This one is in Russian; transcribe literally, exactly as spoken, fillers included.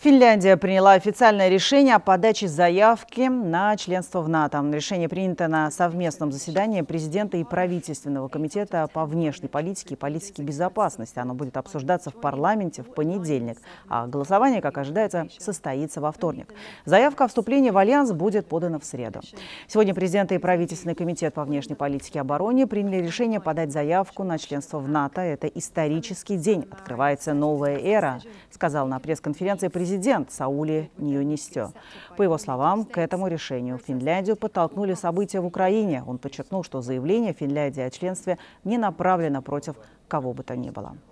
Финляндия приняла официальное решение о подаче заявки на членство в НАТО. Решение принято на совместном заседании президента и правительственного комитета по внешней политике и политике безопасности. Оно будет обсуждаться в парламенте в понедельник, а голосование, как ожидается, состоится во вторник. Заявка о вступлении в альянс будет подана в среду. Сегодня президент и правительственный комитет по внешней политике и обороне приняли решение подать заявку на членство в НАТО. Это исторический день. Открывается новая эра, сказал на пресс-конференции президент. Президент Саули Ниинистё. По его словам, к этому решению Финляндию подтолкнули события в Украине. Он подчеркнул, что заявление Финляндии о членстве не направлено против кого бы то ни было.